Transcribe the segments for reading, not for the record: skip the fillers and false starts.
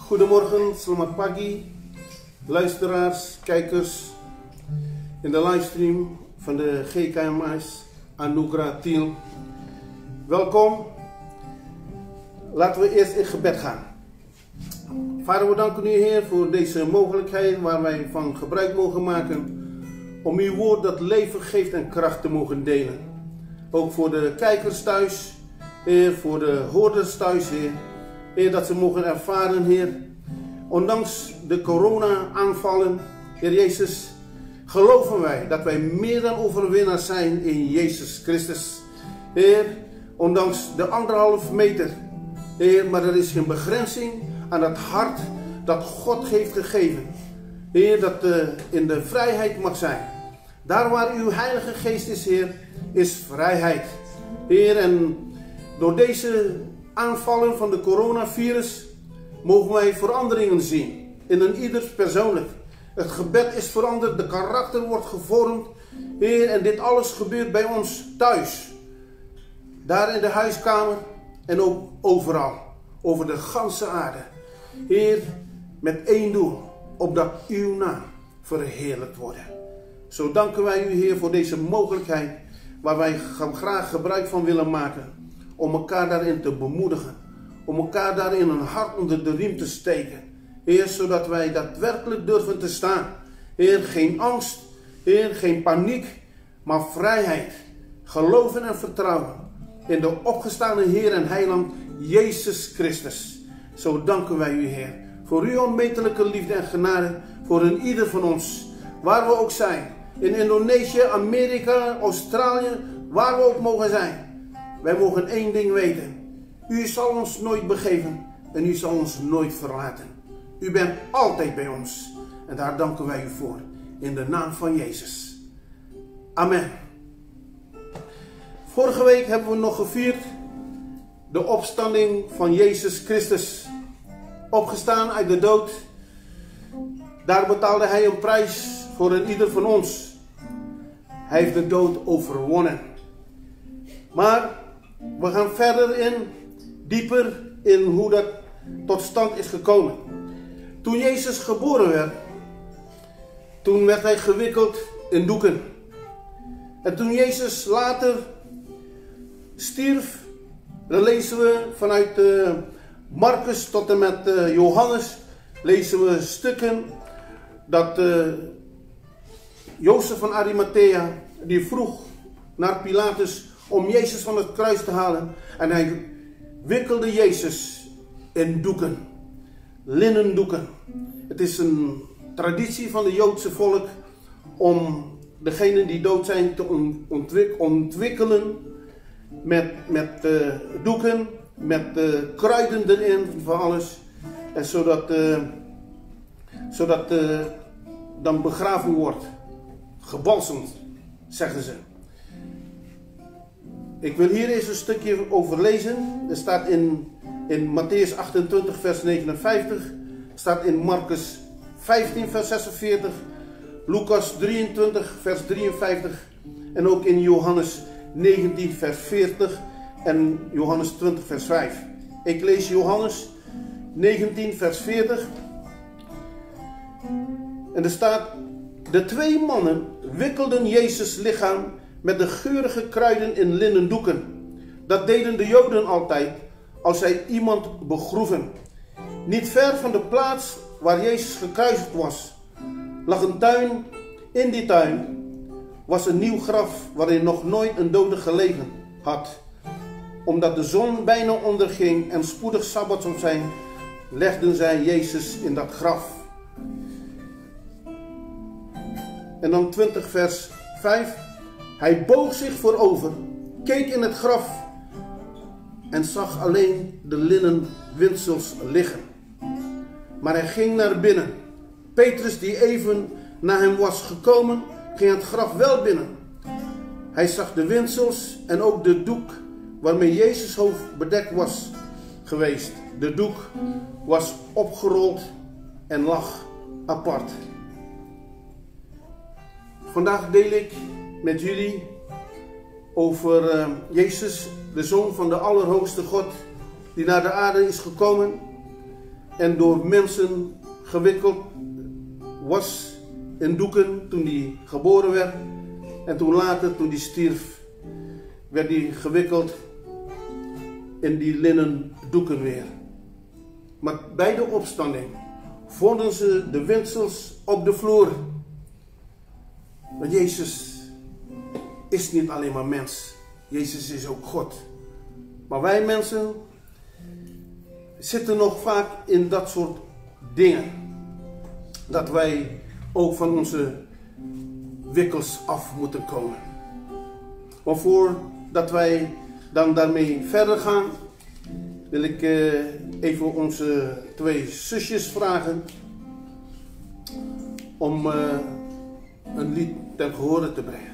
Goedemorgen, selamat pagi, luisteraars, kijkers in de livestream van de GKMS Anugerah Team. Welkom. Laten we eerst in gebed gaan. Vader, we danken u, Heer, voor deze mogelijkheid waar wij van gebruik mogen maken om uw woord dat leven geeft en kracht te mogen delen. Ook voor de kijkers thuis, Heer, voor de hoorders thuis, Heer. Heer, dat ze mogen ervaren, Heer, ondanks de corona-aanvallen, Heer Jezus, geloven wij dat wij meer dan overwinnaars zijn in Jezus Christus. Heer, ondanks de 1,5 meter, Heer, maar er is geen begrenzing aan dat hart dat God heeft gegeven. Heer, dat in de vrijheid mag zijn. Daar waar uw Heilige Geest is, Heer, is vrijheid. Heer, en door deze aanvallen van de coronavirus mogen wij veranderingen zien. In een ieder persoonlijk. Het gebed is veranderd, de karakter wordt gevormd. Heer, en dit alles gebeurt bij ons thuis. Daar in de huiskamer en ook overal. Over de ganse aarde. Heer, met één doel. Opdat uw naam verheerlijkt wordt. Zo danken wij u, Heer, voor deze mogelijkheid. Waar wij graag gebruik van willen maken. Om elkaar daarin te bemoedigen. Om elkaar daarin een hart onder de riem te steken. Heer, zodat wij daadwerkelijk durven te staan. Heer, geen angst. Heer, geen paniek. Maar vrijheid. Geloven en vertrouwen. In de opgestane Heer en Heiland Jezus Christus. Zo danken wij u, Heer. Voor uw onmetelijke liefde en genade. Voor een ieder van ons. Waar we ook zijn. In Indonesië, Amerika, Australië. Waar we ook mogen zijn. Wij mogen één ding weten. U zal ons nooit begeven. En u zal ons nooit verlaten. U bent altijd bij ons. En daar danken wij u voor. In de naam van Jezus. Amen. Vorige week hebben we nog gevierd. De opstanding van Jezus Christus. Opgestaan uit de dood. Daar betaalde hij een prijs voor een ieder van ons. Hij heeft de dood overwonnen. Maar we gaan verder dieper in hoe dat tot stand is gekomen. Toen Jezus geboren werd, toen werd hij gewikkeld in doeken. En toen Jezus later stierf, dan lezen we vanuit Marcus tot en met Johannes, lezen we stukken dat Jozef van Arimathea, die vroeg naar Pilatus om Jezus van het kruis te halen. En hij wikkelde Jezus in doeken. Linnen doeken. Het is een traditie van het Joodse volk om degenen die dood zijn te ontwikkelen met doeken, met kruiden erin van alles. En zodat dan begraven wordt. Gebalsemd, zeggen ze. Ik wil hier eens een stukje over lezen. Er staat in Matthäus 28 vers 59. Staat in Marcus 15 vers 46. Lucas 23 vers 53. En ook in Johannes 19 vers 40. En Johannes 20 vers 5. Ik lees Johannes 19 vers 40. En er staat: de 2 mannen wikkelden Jezus' lichaam met de geurige kruiden in linnen doeken. Dat deden de Joden altijd als zij iemand begroeven. Niet ver van de plaats waar Jezus gekruisigd was, lag een tuin. In die tuin was een nieuw graf waarin nog nooit een dode gelegen had. Omdat de zon bijna onderging en spoedig sabbat zou zijn, legden zij Jezus in dat graf. En dan 20 vers 5. Hij boog zich voorover, keek in het graf en zag alleen de linnen windsels liggen. Maar hij ging naar binnen. Petrus, die even na hem was gekomen, ging het graf wel binnen. Hij zag de windsels en ook de doek waarmee Jezus' hoofd bedekt was geweest. De doek was opgerold en lag apart. Vandaag deel ik met jullie over Jezus, de Zoon van de Allerhoogste God, die naar de aarde is gekomen. en door mensen gewikkeld was in doeken toen hij geboren werd. En toen later, toen hij stierf, werd hij gewikkeld in die linnen doeken weer. Maar bij de opstanding vonden ze de windsels op de vloer. Want Jezus is niet alleen maar mens. Jezus is ook God. Maar wij mensen zitten nog vaak in dat soort dingen. Dat wij ook van onze wikkels af moeten komen. Maar voordat wij dan daarmee verder gaan, wil ik even onze 2 zusjes vragen om een lied ten gehore te brengen.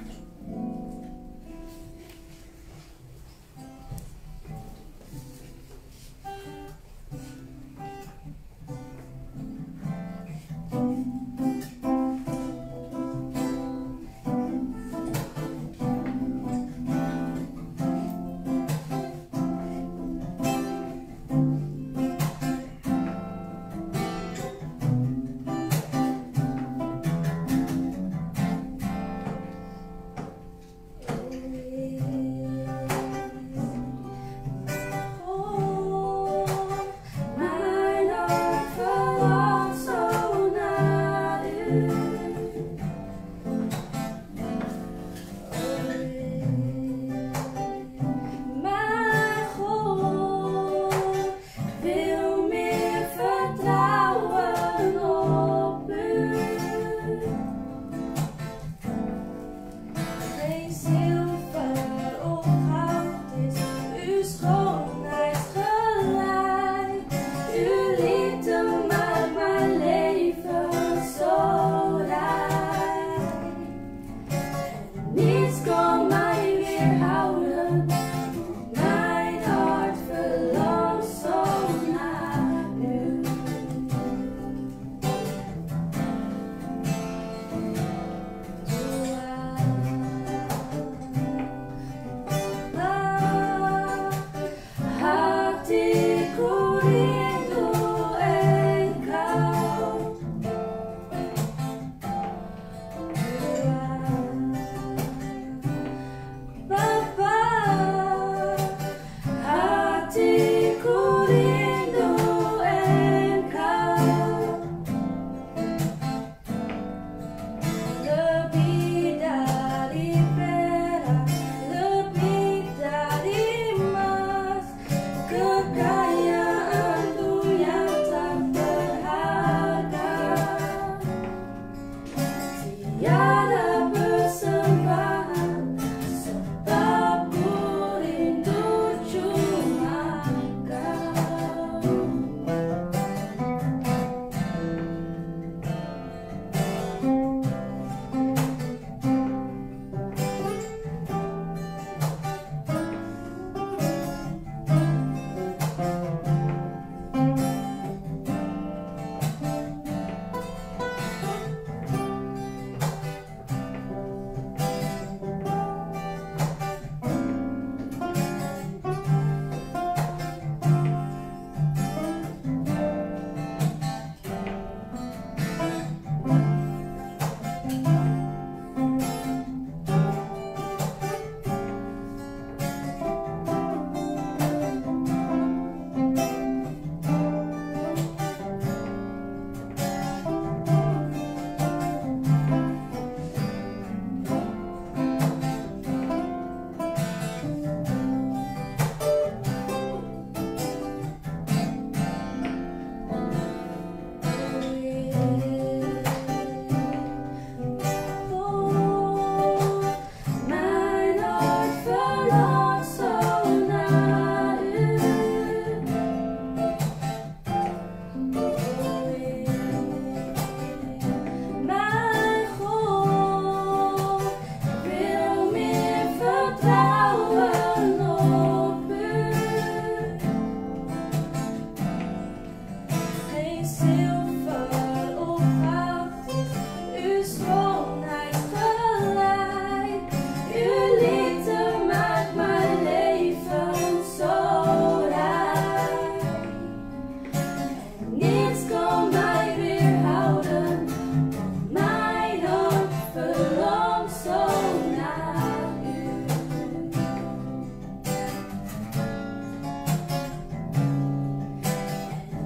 Niet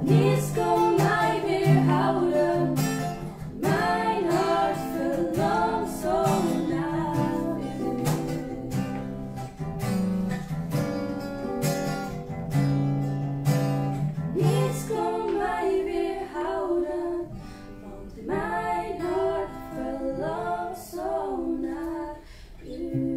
Niets kon mij weerhouden. Mijn hart verlangt zo naar u. Niets kon mij weerhouden, want mijn hart verlangt zo naar u.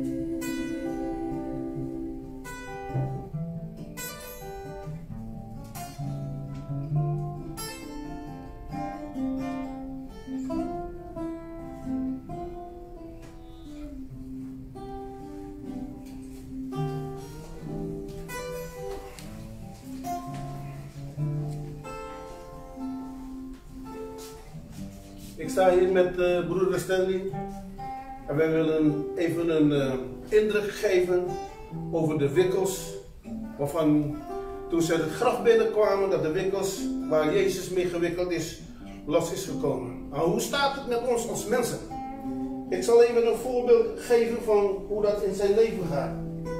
Ik sta hier met broeder Stanley en wij willen even een indruk geven over de wikkels waarvan toen ze het graf binnenkwamen dat de wikkels waar Jezus mee gewikkeld is los is gekomen. Nou, hoe staat het met ons als mensen? Ik zal even een voorbeeld geven van hoe dat in zijn leven gaat.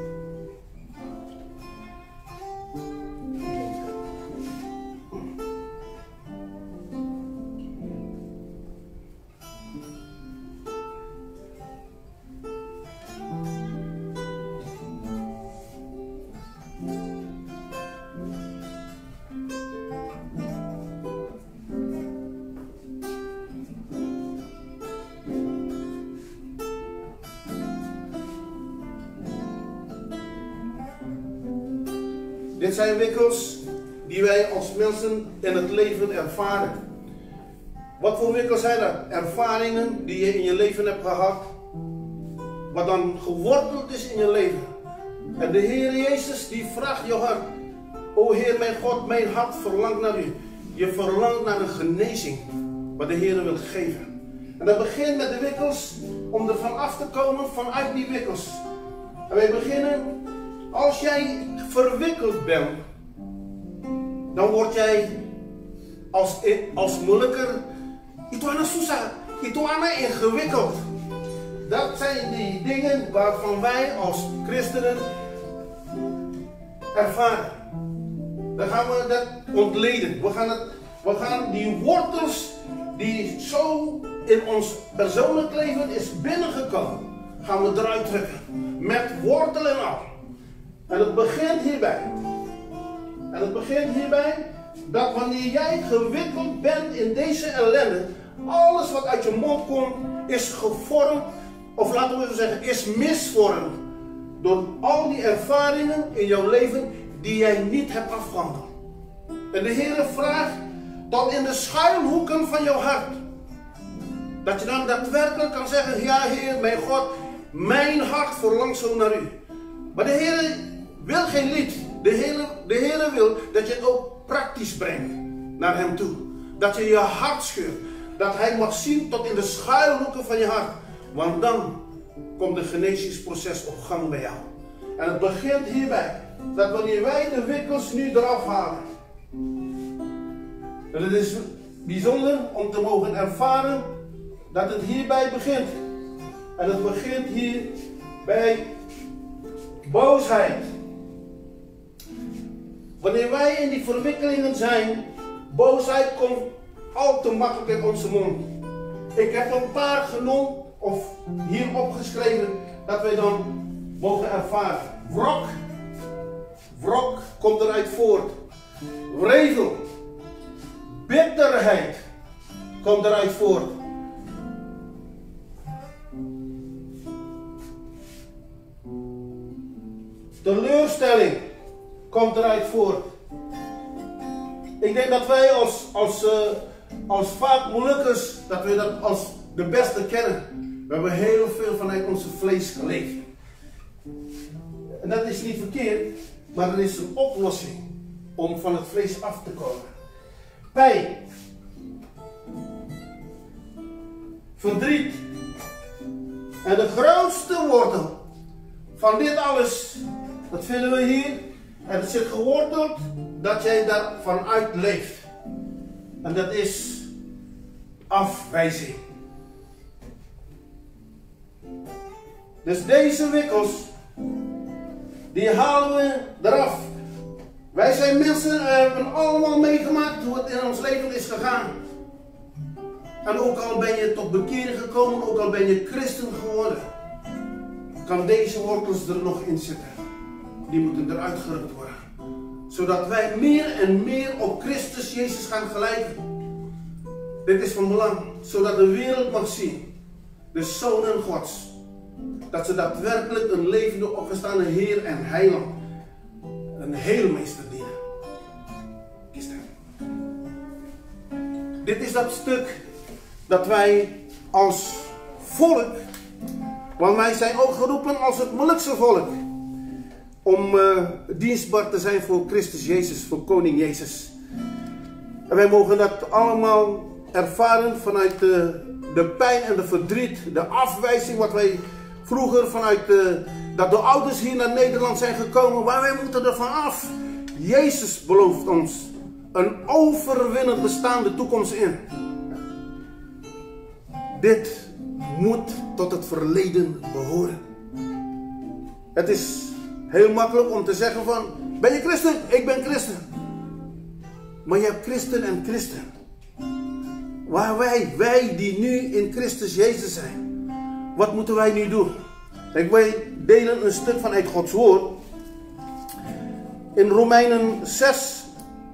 Dit zijn wikkels die wij als mensen in het leven ervaren. Wat voor wikkels zijn dat? Ervaringen die je in je leven hebt gehad, wat dan geworteld is in je leven. En de Heer Jezus die vraagt je hart: O Heer mijn God, mijn hart verlangt naar u. Je verlangt naar een genezing, wat de Heer wil geven. En dat begint met de wikkels, om er van af te komen vanuit die wikkels. En wij beginnen, als jij verwikkeld bent, dan word jij als moeilijker, ituana ingewikkeld. Dat zijn die dingen waarvan wij als christenen ervaren. Dan gaan we dat ontleden. We gaan die wortels die zo in ons persoonlijk leven is binnengekomen, gaan we eruit trekken. Met wortel en al. En het begint hierbij. Dat wanneer jij gewikkeld bent in deze ellende, alles wat uit je mond komt is gevormd, of laten we even zeggen, is misvormd. Door al die ervaringen in jouw leven die jij niet hebt afgehandeld. En de Heer vraagt tot in de schuilhoeken van jouw hart. Dat je dan daadwerkelijk kan zeggen: ja Heer, mijn God, mijn hart verlangt zo naar u. Maar de Heer wil geen lied. De Heer wil dat je het ook praktisch brengt naar hem toe. Dat je je hart scheurt. Dat hij mag zien tot in de schuilhoeken van je hart. Want dan komt het genezingsproces op gang bij jou. En het begint hierbij. Dat wanneer wij de wikkels nu eraf halen. En het is bijzonder om te mogen ervaren dat het hierbij begint. En het begint hier bij boosheid. Wanneer wij in die verwikkelingen zijn, boosheid komt al te makkelijk in onze mond. Ik heb een paar genoemd of hier opgeschreven dat wij dan mogen ervaren. Wrok komt eruit voort. Wrevel, bitterheid komt eruit voort. Teleurstelling komt eruit voort. Ik denk dat wij als vaak moeilijkers, dat we dat als de beste kennen. We hebben heel veel vanuit onze vlees geleefd. En dat is niet verkeerd, maar er is een oplossing om van het vlees af te komen. Pijn, verdriet. En de grootste wortel van dit alles, dat vinden we hier. En het zit geworteld dat jij daar vanuit leeft. En dat is afwijzing. Dus deze wikkels, die halen we eraf. Wij zijn mensen, hebben allemaal meegemaakt hoe het in ons leven is gegaan. En ook al ben je tot bekering gekomen, ook al ben je christen geworden, kan deze wortels er nog in zitten. Die moeten eruit gerukt worden. Zodat wij meer en meer op Christus Jezus gaan gelijken. Dit is van belang, zodat de wereld mag zien, de zonen Gods, dat ze daadwerkelijk een levende opgestane Heer en Heiland, een heelmeester dienen. Kies hem. Dit is dat stuk dat wij als volk, want wij zijn ook geroepen als het Molukse volk, om dienstbaar te zijn voor Christus Jezus, voor Koning Jezus. En wij mogen dat allemaal ervaren vanuit de pijn en de verdriet, de afwijzing wat wij vroeger vanuit dat de ouders hier naar Nederland zijn gekomen, maar wij moeten er van af. Jezus belooft ons een overwinnend bestaande toekomst in. Dit moet tot het verleden behoren. Het is heel makkelijk om te zeggen van, ben je christen? Ik ben christen. Maar je hebt christen en christen. Waar wij die nu in Christus Jezus zijn, wat moeten wij nu doen? Wij delen een stuk vanuit Gods woord. In Romeinen 6,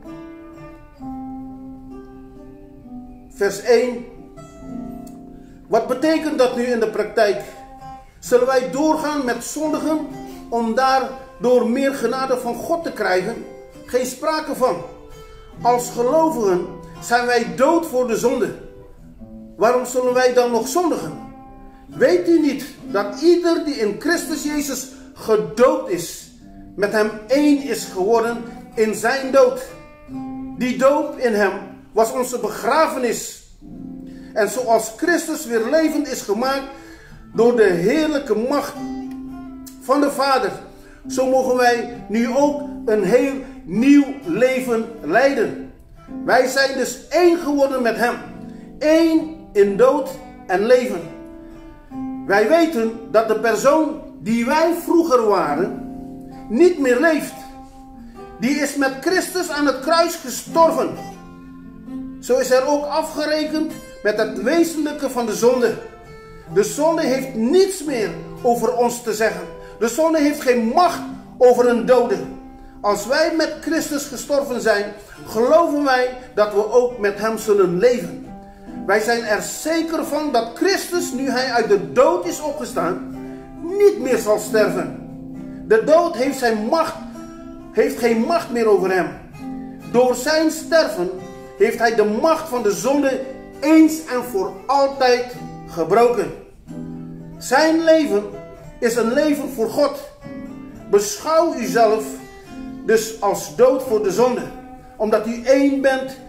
vers 1. Wat betekent dat nu in de praktijk? Zullen wij doorgaan met zondigen om daardoor meer genade van God te krijgen? Geen sprake van. Als gelovigen zijn wij dood voor de zonde. Waarom zullen wij dan nog zondigen? Weet u niet dat ieder die in Christus Jezus gedoopt is, met hem één is geworden in zijn dood? Die doop in hem was onze begrafenis. En zoals Christus weer levend is gemaakt door de heerlijke macht van de Vader, zo mogen wij nu ook een heel nieuw leven leiden. Wij zijn dus één geworden met hem. Één in dood en leven. Wij weten dat de persoon die wij vroeger waren, niet meer leeft. Die is met Christus aan het kruis gestorven. Zo is er ook afgerekend met het wezenlijke van de zonde. De zonde heeft niets meer over ons te zeggen. De zonde heeft geen macht over een dode. Als wij met Christus gestorven zijn, geloven wij dat we ook met hem zullen leven. Wij zijn er zeker van dat Christus, nu hij uit de dood is opgestaan, niet meer zal sterven. De dood heeft geen macht meer over hem. Door zijn sterven heeft hij de macht van de zonde eens en voor altijd gebroken. Zijn leven is een leven voor God. Beschouw uzelf dus als dood voor de zonde. Omdat u één bent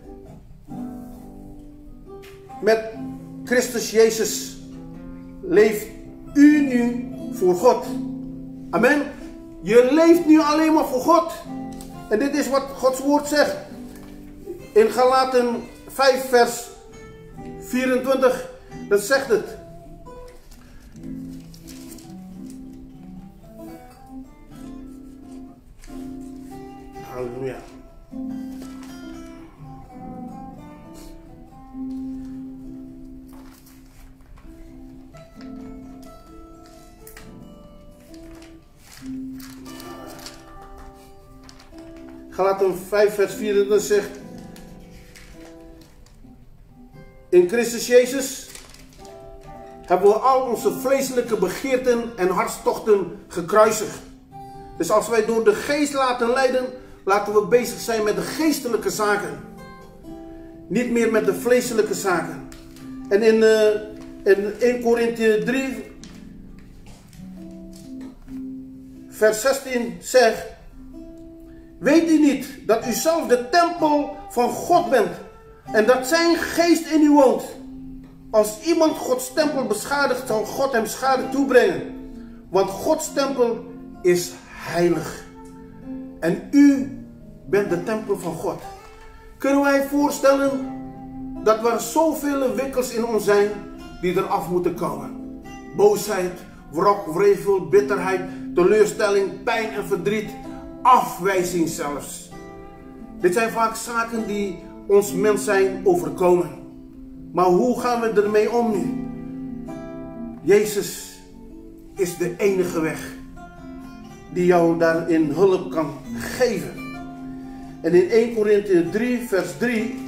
met Christus Jezus, leeft u nu voor God. Amen. Je leeft nu alleen maar voor God. En dit is wat Gods woord zegt. In Galaten 5 vers 24. Dat zegt het. Halleluja. Galaten 5 vers 24 zegt: in Christus Jezus hebben we al onze vleeselijke begeerten en hartstochten gekruisigd. Dus als wij door de geest laten leiden, laten we bezig zijn met de geestelijke zaken. Niet meer met de vleeselijke zaken. En in 1 Korinthe 3 vers 16 zegt: weet u niet dat u zelf de tempel van God bent en dat zijn geest in u woont? Als iemand Gods tempel beschadigt, zal God hem schade toebrengen. Want Gods tempel is heilig. En u bent de tempel van God. Kunnen wij voorstellen dat er zoveel wikkels in ons zijn die eraf moeten komen? Boosheid, wrok, wrevel, bitterheid, teleurstelling, pijn en verdriet. afwijzing zelfs. Dit zijn vaak zaken die ons mens zijn overkomen. Maar hoe gaan we ermee om nu? Jezus is de enige weg die jou daarin hulp kan geven. En in 1 Korinthe 3 vers 3...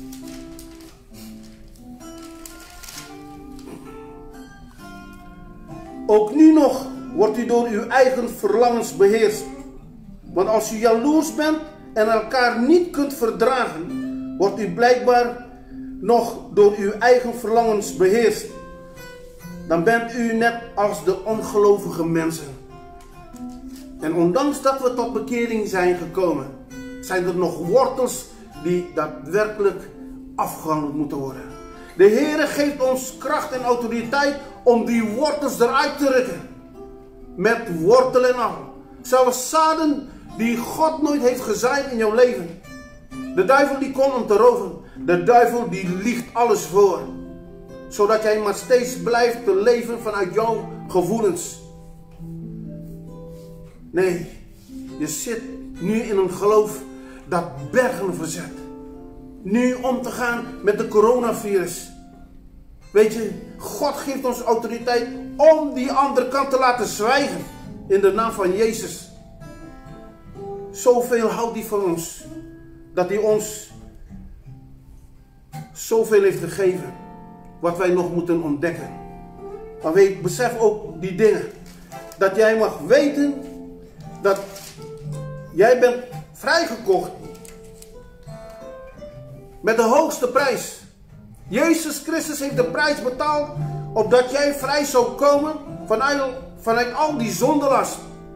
Ook nu nog wordt u door uw eigen verlangens beheerst. Want als u jaloers bent en elkaar niet kunt verdragen, wordt u blijkbaar nog door uw eigen verlangens beheerst. Dan bent u net als de ongelovige mensen. En ondanks dat we tot bekering zijn gekomen, zijn er nog wortels die daadwerkelijk afgehandeld moeten worden. De Heere geeft ons kracht en autoriteit om die wortels eruit te rukken. Met wortel en al. Zelfs zaden die God nooit heeft gezaaid in jouw leven. De duivel die komt om te roven. De duivel die liegt alles voor. Zodat jij maar steeds blijft te leven vanuit jouw gevoelens. Nee, je zit nu in een geloof dat bergen verzet. Nu om te gaan met de coronavirus. Weet je, God geeft ons autoriteit om die andere kant te laten zwijgen. In de naam van Jezus. Zoveel houdt hij van ons. Dat hij ons zoveel heeft gegeven. Wat wij nog moeten ontdekken. Maar weet, besef ook die dingen. Dat jij mag weten dat jij bent vrijgekocht. Met de hoogste prijs. Jezus Christus heeft de prijs betaald, opdat jij vrij zou komen vanuit al die zondelast.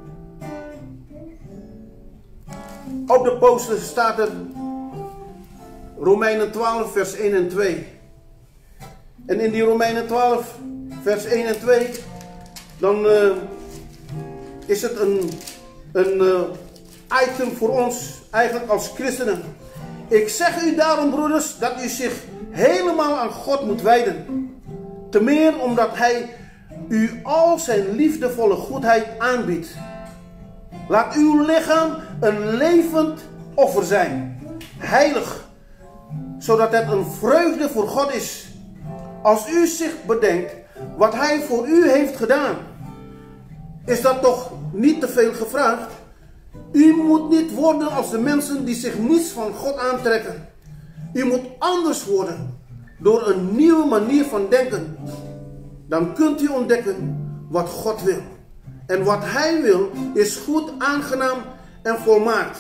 Op de poster staat er Romeinen 12 vers 1 en 2. En in die Romeinen 12 vers 1 en 2, dan is het een item voor ons eigenlijk als christenen. Ik zeg u daarom, broeders, dat u zich helemaal aan God moet wijden. Te meer omdat hij u al zijn liefdevolle goedheid aanbiedt. Laat uw lichaam een levend offer zijn. Heilig. Zodat het een vreugde voor God is. Als u zich bedenkt wat hij voor u heeft gedaan. Is dat toch niet te veel gevraagd? U moet niet worden als de mensen die zich niets van God aantrekken. U moet anders worden door een nieuwe manier van denken. Dan kunt u ontdekken wat God wil. En wat hij wil is goed, aangenaam en volmaakt.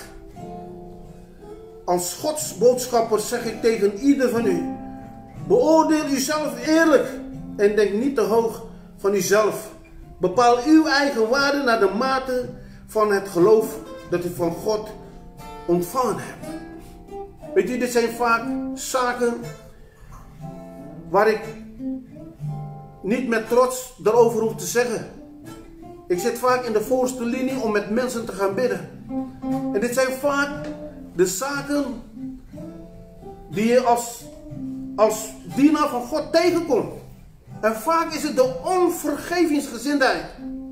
Als Gods boodschapper zeg ik tegen ieder van u. Beoordeel uzelf eerlijk en denk niet te hoog van uzelf. Bepaal uw eigen waarde naar de mate van het geloof dat u van God ontvangen hebt. Weet u, dit zijn vaak zaken waar ik niet met trots erover hoef te zeggen. Ik zit vaak in de voorste linie om met mensen te gaan bidden. En dit zijn vaak de zaken die je als dienaar van God tegenkomt. En vaak is het de onvergevingsgezindheid.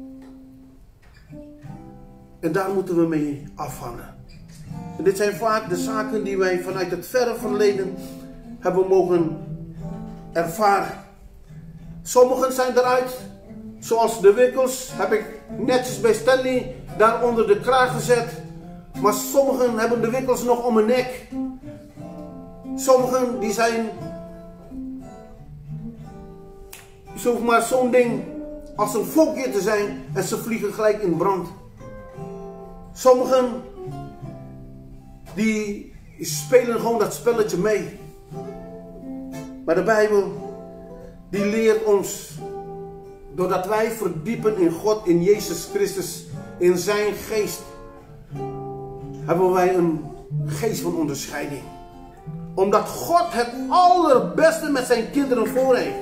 En daar moeten we mee afhangen. En dit zijn vaak de zaken die wij vanuit het verre verleden hebben mogen ervaren. Sommigen zijn eruit, zoals de wikkels, heb ik netjes bij Stanley daar onder de kraag gezet. Maar sommigen hebben de wikkels nog om hun nek. Sommigen die zijn, ze hoeven maar zo'n ding als een volkje te zijn en ze vliegen gelijk in brand. Sommigen die spelen gewoon dat spelletje mee. Maar de Bijbel die leert ons, doordat wij verdiepen in God, in Jezus Christus, in zijn geest, hebben wij een geest van onderscheiding. Omdat God het allerbeste met zijn kinderen voor heeft.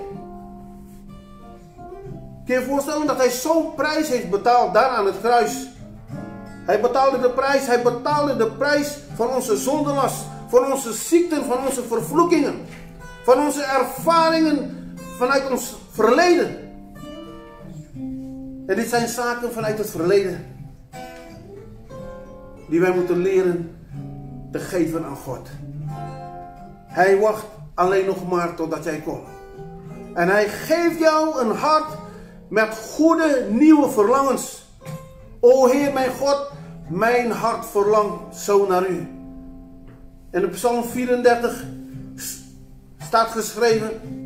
Kun je je voorstellen dat hij zo'n prijs heeft betaald daar aan het kruis? Hij betaalde de prijs van onze zondelast, van onze ziekten, van onze vervloekingen, van onze ervaringen vanuit ons verleden. En dit zijn zaken vanuit het verleden. die wij moeten leren te geven aan God. Hij wacht alleen nog maar totdat jij komt. En hij geeft jou een hart met goede nieuwe verlangens. O Heer mijn God, mijn hart verlangt zo naar u. En in Psalm 34 staat geschreven: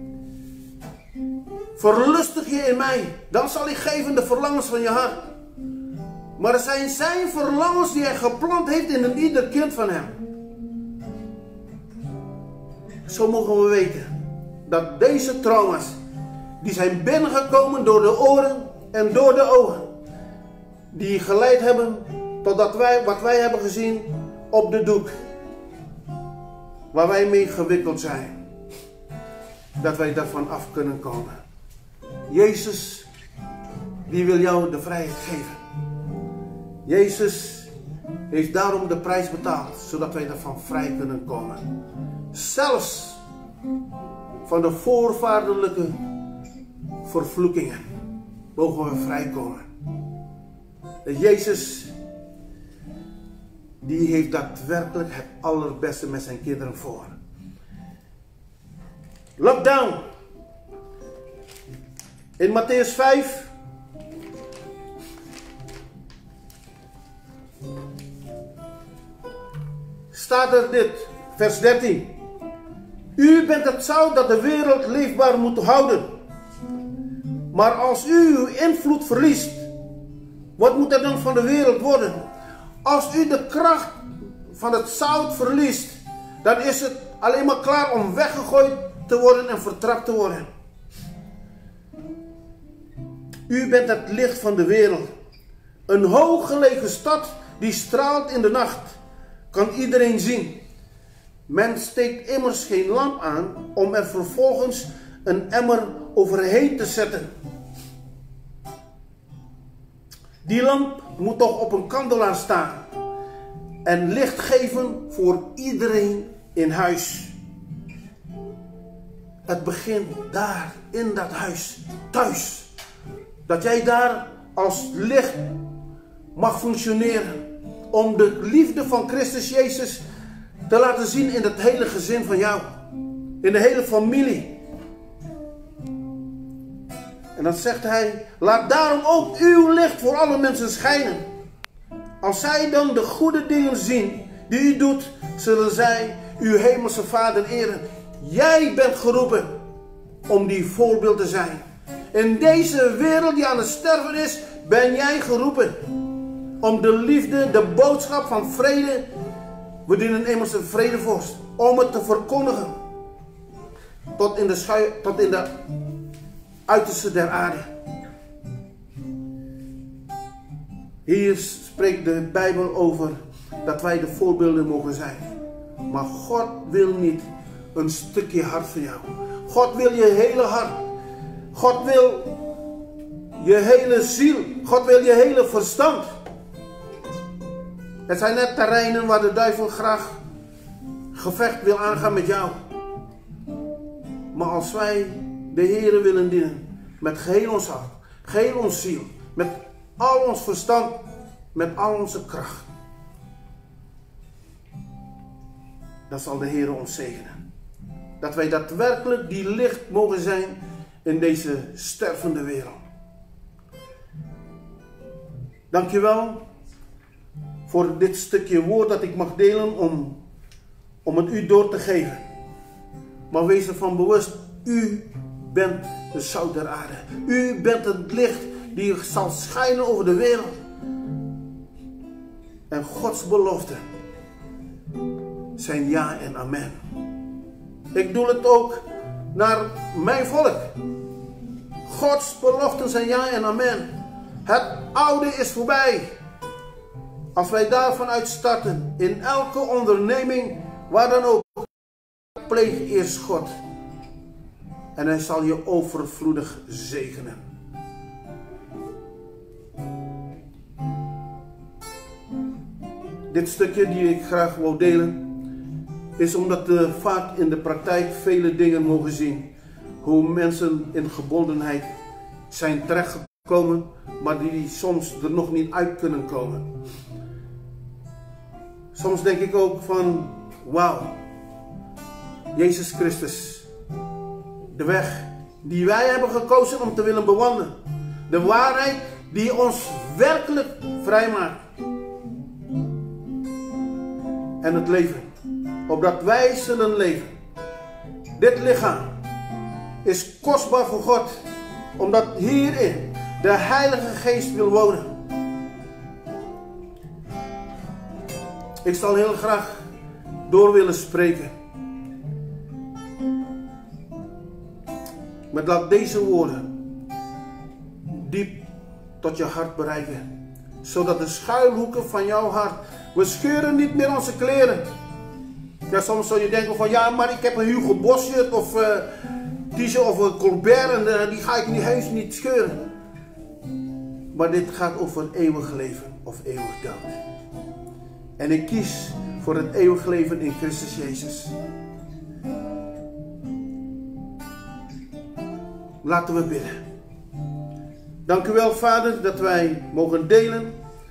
verlustig je in mij, dan zal ik geven de verlangens van je hart. Maar het zijn zijn verlangens die hij geplant heeft in ieder kind van hem. Zo mogen we weten dat deze trauma's, die zijn binnengekomen door de oren en door de ogen, die geleid hebben tot wat wij hebben gezien op de doek, waar wij mee gewikkeld zijn, dat wij daarvan af kunnen komen. Jezus, die wil jou de vrijheid geven. Jezus heeft daarom de prijs betaald, zodat wij daarvan vrij kunnen komen. Zelfs van de voorvaderlijke vervloekingen mogen we vrijkomen. En Jezus, die heeft daadwerkelijk het allerbeste met zijn kinderen voor. Lockdown. In Mattheüs 5. Staat er dit, vers 13. U bent het zout dat de wereld leefbaar moet houden. Maar als u uw invloed verliest, wat moet er dan van de wereld worden? Als u de kracht van het zout verliest, dan is het alleen maar klaar om weggegooid te worden en vertrapt te worden. U bent het licht van de wereld. Een hooggelegen stad die straalt in de nacht, kan iedereen zien. Men steekt immers geen lamp aan om er vervolgens een emmer overheen te zetten. Die lamp moet toch op een kandelaar staan en licht geven voor iedereen in huis. Het begint daar in dat huis, thuis. Dat jij daar als licht mag functioneren. Om de liefde van Christus Jezus te laten zien in het hele gezin van jou. In de hele familie. En dan zegt hij: laat daarom ook uw licht voor alle mensen schijnen. Als zij dan de goede dingen zien die u doet, zullen zij uw hemelse Vader eren. Jij bent geroepen om die voorbeeld te zijn. In deze wereld die aan het sterven is, ben jij geroepen om de liefde, de boodschap van vrede, we dienen immers een vredevorst, om het te verkondigen tot in de uiterste der aarde. Hier spreekt de Bijbel over dat wij de voorbeelden mogen zijn. Maar God wil niet een stukje hart van jou. God wil je hele hart. God wil je hele ziel. God wil je hele verstand. Het zijn net terreinen waar de duivel graag gevecht wil aangaan met jou. Maar als wij de Heere willen dienen, met geheel ons hart, geheel ons ziel, met al ons verstand, met al onze kracht, dan zal de Heere ons zegenen. Dat wij daadwerkelijk die licht mogen zijn in deze stervende wereld. Dankjewel voor dit stukje woord dat ik mag delen om het u door te geven. Maar wees ervan bewust, u bent de zout der aarde. U bent het licht die zal schijnen over de wereld. En Gods beloften zijn ja en amen. Ik doe het ook naar mijn volk. Gods beloften zijn ja en amen. Het oude is voorbij. Als wij daarvan uitstarten, in elke onderneming, waar dan ook, pleeg eerst God. En hij zal je overvloedig zegenen. Dit stukje die ik graag wil delen, is omdat we vaak in de praktijk vele dingen mogen zien. Hoe mensen in gebondenheid zijn terechtgekomen, maar die soms er nog niet uit kunnen komen. Soms denk ik ook van, wauw, Jezus Christus, de weg die wij hebben gekozen om te willen bewandelen. De waarheid die ons werkelijk vrijmaakt. En het leven, opdat wij zullen leven. Dit lichaam is kostbaar voor God, omdat hierin de Heilige Geest wil wonen. Ik zal heel graag door willen spreken. Maar laat deze woorden diep tot je hart bereiken. Zodat de schuilhoeken van jouw hart, we scheuren niet meer onze kleren. Ja, soms zou je denken van, ja, maar ik heb een Hugo Boss shirt of t-shirt of een Colbert en die ga ik niet heus niet scheuren. Maar dit gaat over eeuwig leven of eeuwig dood. En ik kies voor het eeuwig leven in Christus Jezus. Laten we bidden. Dank u wel, Vader, dat wij mogen delen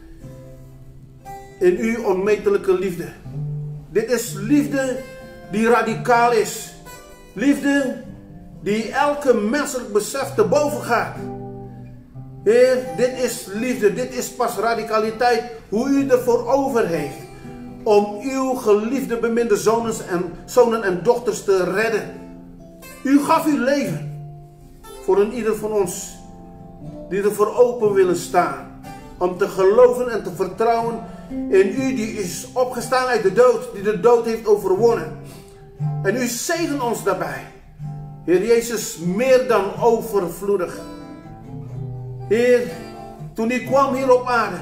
in uw onmetelijke liefde. Dit is liefde die radicaal is. Liefde die elke menselijk besef te boven gaat. Heer, dit is liefde, dit is pas radicaliteit, hoe u ervoor over heeft om uw geliefde beminde zonen en dochters te redden. U gaf uw leven voor een ieder van ons die ervoor open willen staan, om te geloven en te vertrouwen in u die is opgestaan uit de dood, die de dood heeft overwonnen. En u zegen ons daarbij. Heer Jezus, meer dan overvloedig. Heer, toen u kwam hier op aarde,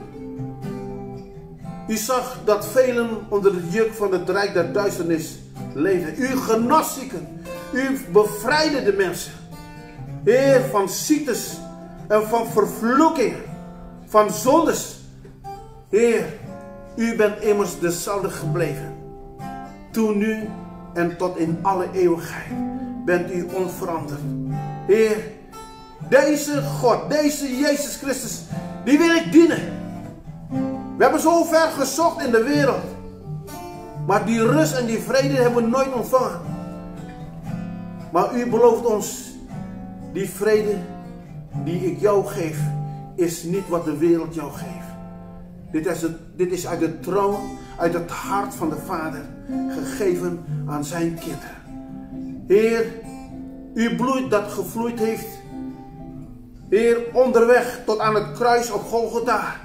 u zag dat velen onder het juk van het rijk der duisternis leefden. U genas zieken, u bevrijdde de mensen. Heer, van ziektes en van vervloekingen, van zondes. Heer, u bent immers dezelfde gebleven. Toen, nu en tot in alle eeuwigheid bent u onveranderd. Heer, deze God, deze Jezus Christus, die wil ik dienen. We hebben zo ver gezocht in de wereld. Maar die rust en die vrede hebben we nooit ontvangen. Maar u belooft ons, die vrede die ik jou geef, is niet wat de wereld jou geeft. Dit is uit de troon, uit het hart van de Vader, gegeven aan zijn kinderen. Heer, uw bloed dat gevloeid heeft, Heer, onderweg tot aan het kruis op Golgotha.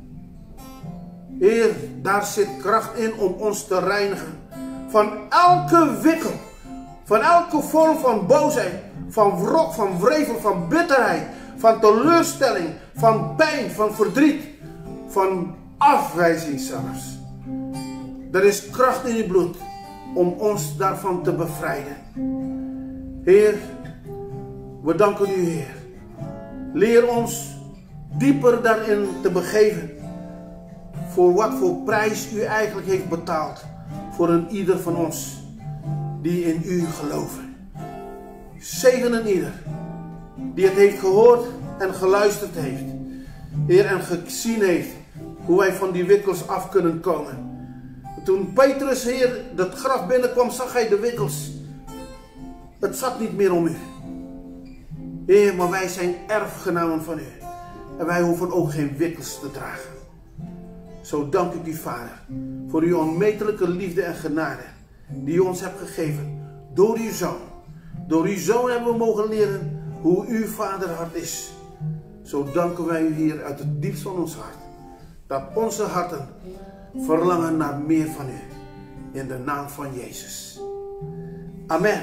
Heer, daar zit kracht in om ons te reinigen. Van elke wikkel, van elke vorm van boosheid, van wrok, van wrevel, van bitterheid, van teleurstelling, van pijn, van verdriet, van afwijzing zelfs. Er is kracht in uw bloed om ons daarvan te bevrijden. Heer, we danken u, Heer. Leer ons dieper daarin te begeven. Voor wat voor prijs u eigenlijk heeft betaald. Voor een ieder van ons die in u geloven. Zegen een ieder die het heeft gehoord en geluisterd heeft. Heer, en gezien heeft hoe wij van die wikkels af kunnen komen. Toen Petrus, Heer, dat graf binnenkwam, zag hij de wikkels. Het zat niet meer om u. Heer, maar wij zijn erfgenamen van u. En wij hoeven ook geen wikkels te dragen. Zo dank ik u, Vader, voor uw onmetelijke liefde en genade die u ons hebt gegeven door uw Zoon. Door uw Zoon hebben we mogen leren hoe uw vaderhart is. Zo danken wij u, Heer, uit het diepst van ons hart. Dat onze harten verlangen naar meer van u. In de naam van Jezus. Amen.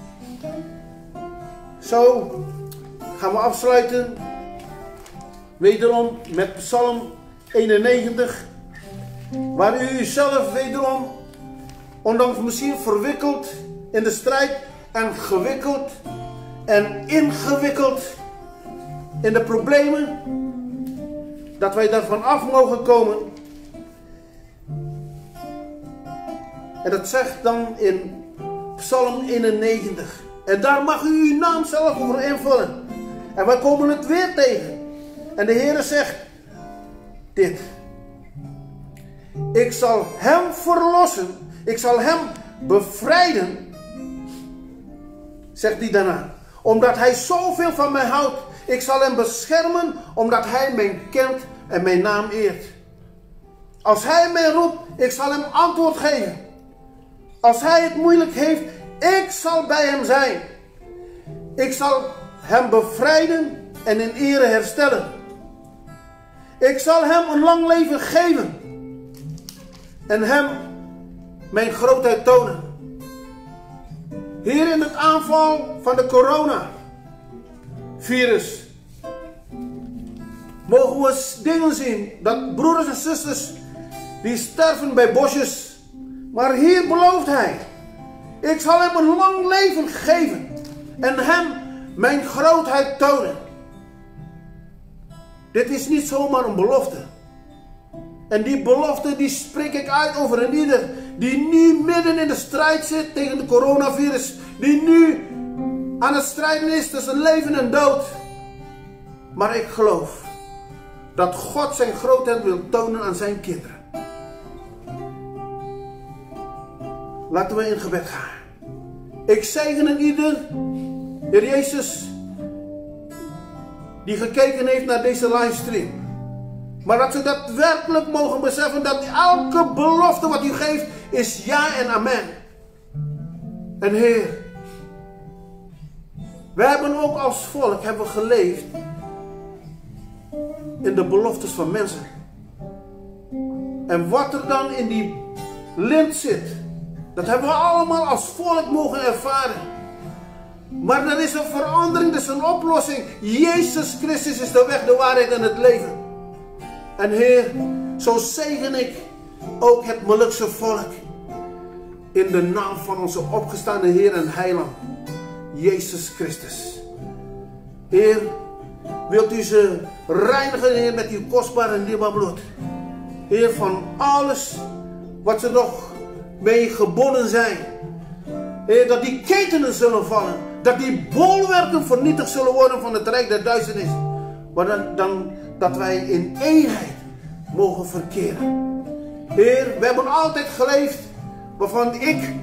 Zo gaan we afsluiten. Wederom met Psalm 91. Waar u uzelf wederom, ondanks misschien verwikkeld in de strijd en gewikkeld en ingewikkeld in de problemen, dat wij daarvan af mogen komen. En dat zegt dan in Psalm 91. En daar mag u uw naam zelf over invullen. En wij komen het weer tegen. En de Heere zegt dit. ik zal hem verlossen, ik zal hem bevrijden, zegt hij daarna. Omdat hij zoveel van mij houdt, ik zal hem beschermen, omdat hij mij kent en mijn naam eert. Als hij mij roept, ik zal hem antwoord geven. Als hij het moeilijk heeft, ik zal bij hem zijn. Ik zal hem bevrijden en in ere herstellen. Ik zal hem een lang leven geven en hem mijn grootheid tonen. Hier in het aanval van de coronavirus mogen we dingen zien dat broeders en zusters die sterven bij bosjes. Maar hier belooft hij, ik zal hem een lang leven geven en hem mijn grootheid tonen. Dit is niet zomaar een belofte. En die belofte die spreek ik uit over een ieder die nu midden in de strijd zit tegen de coronavirus. Die nu aan het strijden is tussen leven en dood. Maar ik geloof dat God zijn grootheid wil tonen aan zijn kinderen. Laten we in gebed gaan. Ik zegen een ieder, Heer Jezus, die gekeken heeft naar deze livestream. Maar dat ze daadwerkelijk mogen beseffen dat elke belofte wat u geeft is ja en amen. En Heer, wij hebben ook als volk geleefd in de beloftes van mensen. En wat er dan in die lint zit, dat hebben we allemaal als volk mogen ervaren. Maar er is een verandering, er is een oplossing. Jezus Christus is de weg, de waarheid en het leven. En Heer, zo zegen ik ook het Molukse volk. In de naam van onze opgestaande Heer en Heiland, Jezus Christus. Heer, wilt u ze reinigen, Heer, met uw kostbare en dierbaar bloed. Heer, van alles wat ze nog mee gebonden zijn. Heer, dat die ketenen zullen vallen. Dat die bolwerken vernietigd zullen worden van het rijk der duisternis. Maar dan dat wij in eenheid mogen verkeren. Heer, we hebben altijd geleefd waarvan ik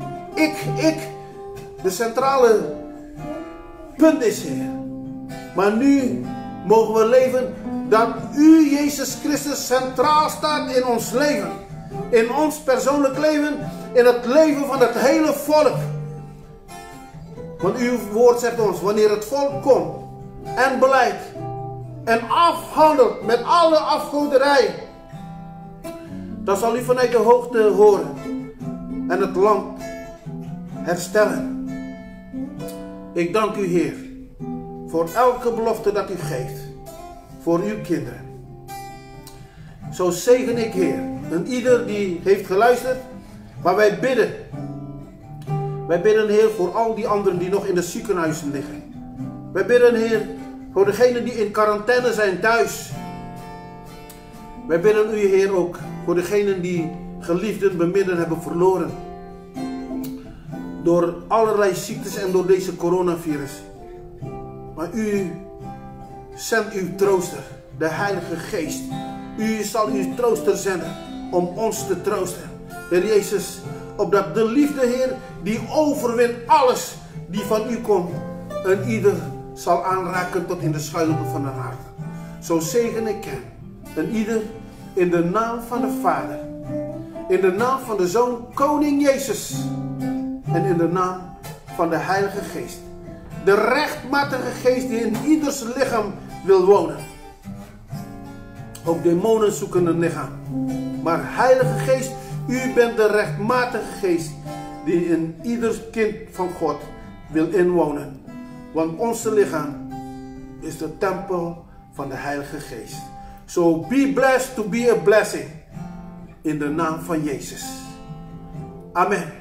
de centrale punt is, Heer. Maar nu mogen we leven dat u, Jezus Christus, centraal staat in ons leven. In ons persoonlijk leven, in het leven van het hele volk. Want uw woord zegt ons, wanneer het volk komt en beleidt en afhandelt met alle afgoderij, dan zal u vanuit de hoogte horen en het land herstellen. Ik dank u, Heer, voor elke belofte dat u geeft voor uw kinderen. Zo zegen ik, Heer, en ieder die heeft geluisterd, maar wij bidden. Wij bidden, Heer, voor al die anderen die nog in de ziekenhuizen liggen. Wij bidden, Heer, voor degenen die in quarantaine zijn thuis. Wij bidden u, Heer, ook voor degenen die geliefden, beminden hebben verloren. Door allerlei ziektes en door deze coronavirus. Maar u zendt uw trooster, de Heilige Geest. U zal uw trooster zenden om ons te troosten. Heer Jezus, opdat de liefde, Heer, die overwint alles die van u komt, en ieder zal aanraken tot in de schuilhoeken van haar hart. Zo zegen ik hen, en ieder in de naam van de Vader, in de naam van de Zoon, Koning Jezus, en in de naam van de Heilige Geest. De rechtmatige Geest die in ieders lichaam wil wonen. Ook demonen zoeken een lichaam. Maar Heilige Geest, u bent de rechtmatige Geest die in ieder kind van God wil inwonen. Want onze lichaam is de tempel van de Heilige Geest. So be blessed to be a blessing. In de naam van Jezus. Amen.